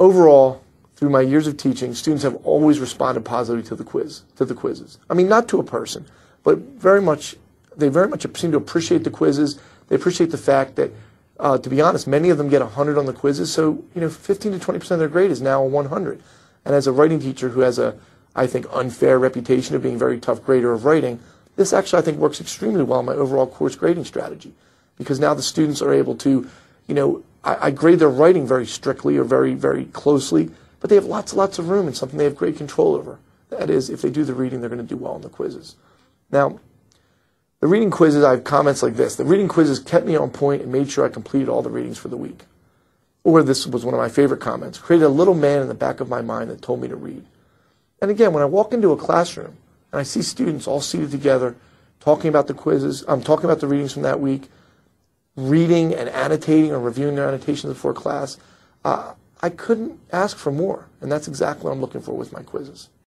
overall, through my years of teaching, students have always responded positively to the quizzes. I mean, not to a person, but they very much seem to appreciate the quizzes. They appreciate the fact that, to be honest, many of them get 100 on the quizzes, so 15 to 20% of their grade is now a 100. And as a writing teacher who has a, I think, unfair reputation of being a very tough grader of writing, this actually, I think, works extremely well in my overall course grading strategy, because now the students are able to, I grade their writing very strictly or very, very closely, but they have lots and lots of room and something they have great control over. That is, if they do the reading, they're going to do well in the quizzes. Now, the reading quizzes, I have comments like this. The reading quizzes kept me on point and made sure I completed all the readings for the week. Or this was one of my favorite comments, created a little man in the back of my mind that told me to read. And again, when I walk into a classroom and I see students all seated together talking about the quizzes, talking about the readings from that week, reading and annotating or reviewing their annotations before class, I couldn't ask for more. And that's exactly what I'm looking for with my quizzes.